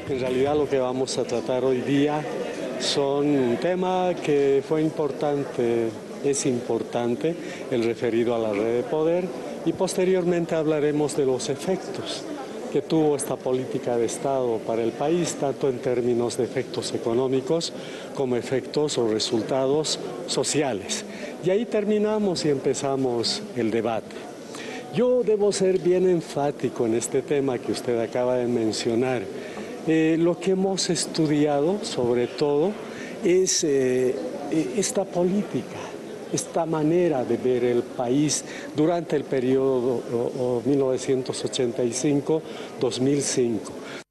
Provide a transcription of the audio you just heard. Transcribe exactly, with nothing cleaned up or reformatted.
En realidad lo que vamos a tratar hoy día son un tema que fue importante, es importante, el referido a la red de poder, y posteriormente hablaremos de los efectos que tuvo esta política de Estado para el país, tanto en términos de efectos económicos como efectos o resultados sociales. Y ahí terminamos y empezamos el debate. Yo debo ser bien enfático en este tema que usted acaba de mencionar. Eh, lo que hemos estudiado, sobre todo, es eh, esta política, esta manera de ver el país durante el periodo mil novecientos ochenta y cinco a dos mil cinco.